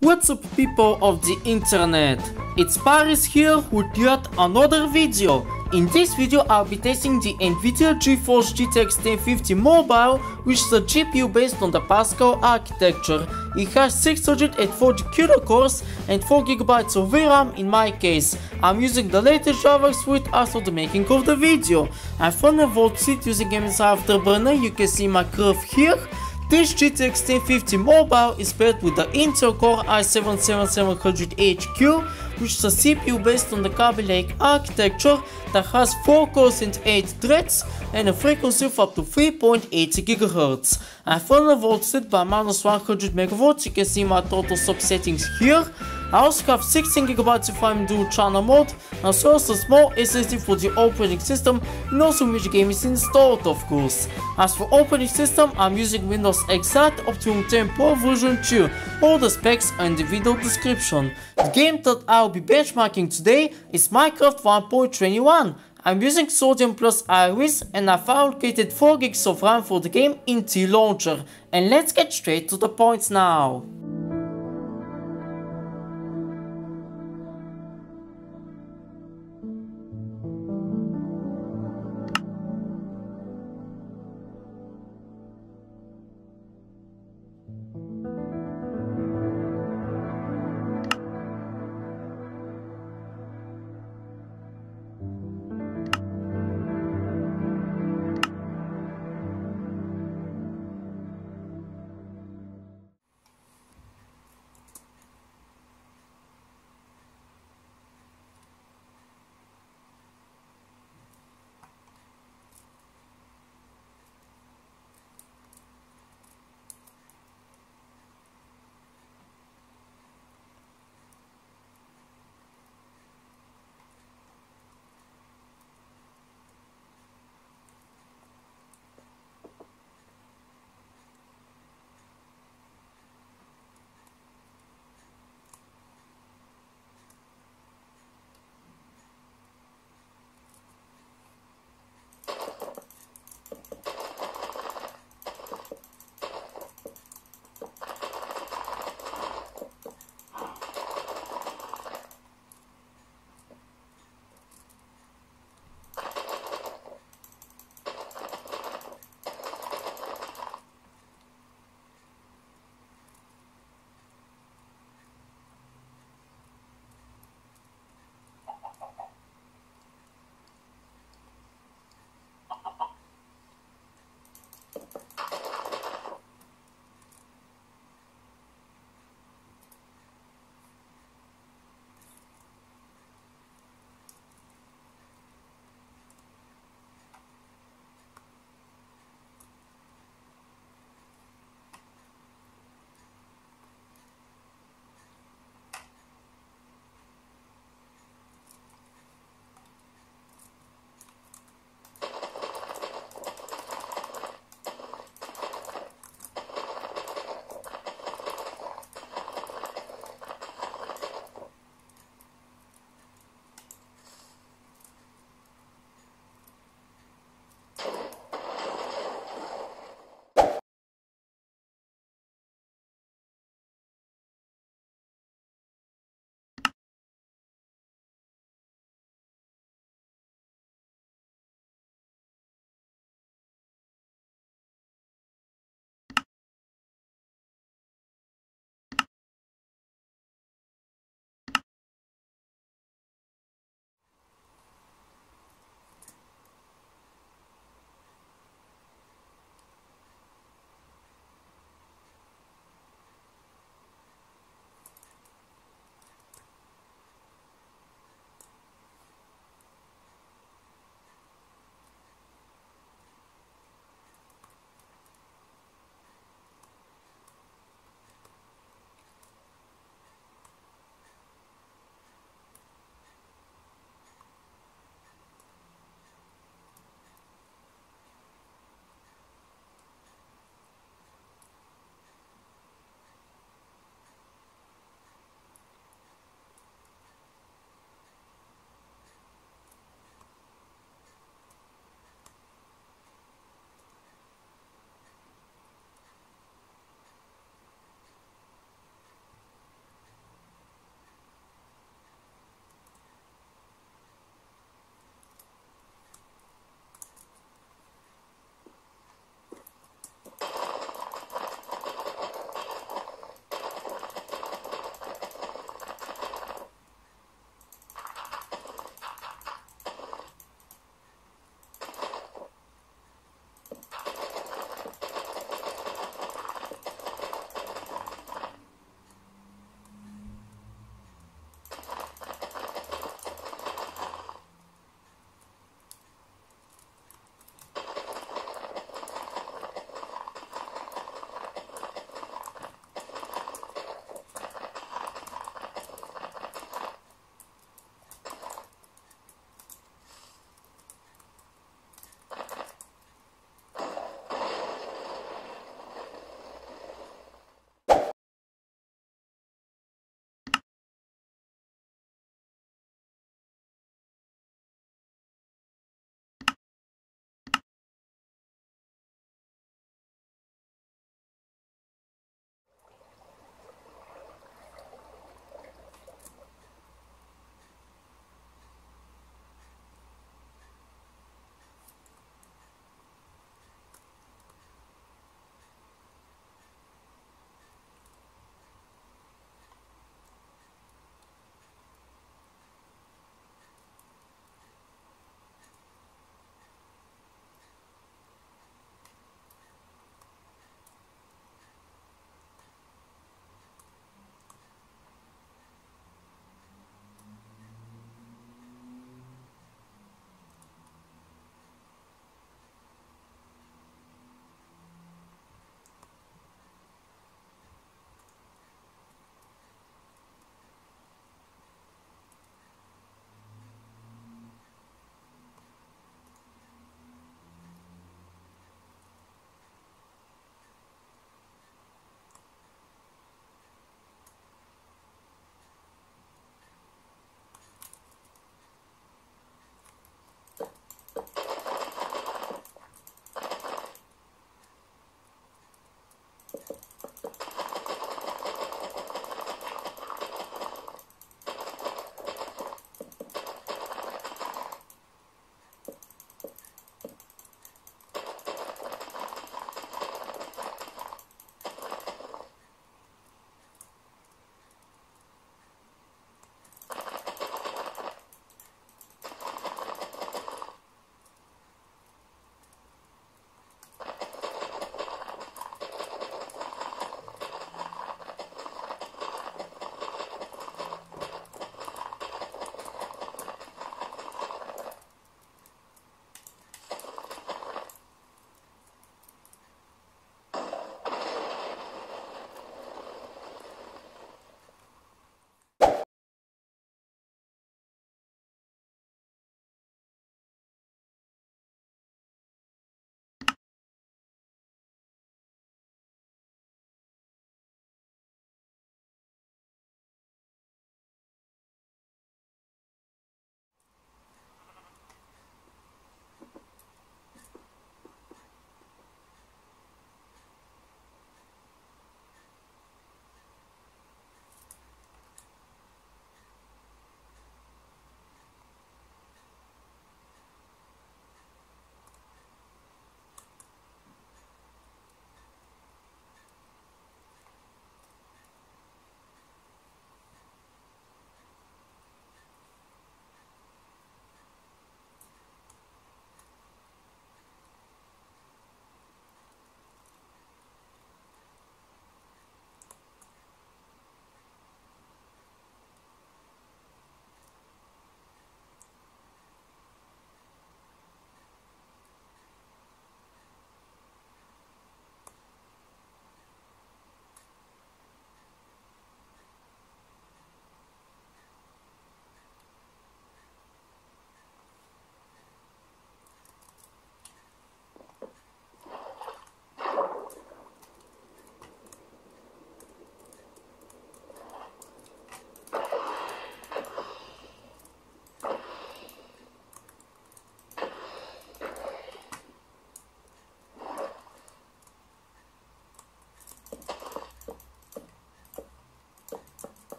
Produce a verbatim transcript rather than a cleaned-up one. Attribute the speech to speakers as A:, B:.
A: What's up, people of the internet? It's Paris here with yet another video. In this video I'll be testing the Nvidia GeForce G T X ten fifty Mobile, which is a G P U based on the Pascal architecture. It has six hundred forty CUDA cores and four gigabytes of V RAM in my case. I'm using the latest Java suite as for the making of the video. I've run a voltage seat using M S I Afterburner. You can see my curve here. This G T X ten fifty Mobile is paired with the Intel Core i seven seventy-seven hundred H Q, which is a C P U based on the Kaby Lake architecture that has four cores and eight threads and a frequency of up to three point eight gigahertz. I've run a voltage set by minus one hundred megavolts. You can see my total sub settings here. I also have sixteen gigabytes of RAM in dual channel mode, as well as a small S S D for the operating system, and also which game is installed, of course. As for operating system, I'm using Windows X eight Optimum ten Pro version two. All the specs are in the video description. The game that I'll be benchmarking today is Minecraft one point twenty-one. I'm using Sodium Plus Iris and I've allocated four gigs of RAM for the game in the launcher. And let's get straight to the point now.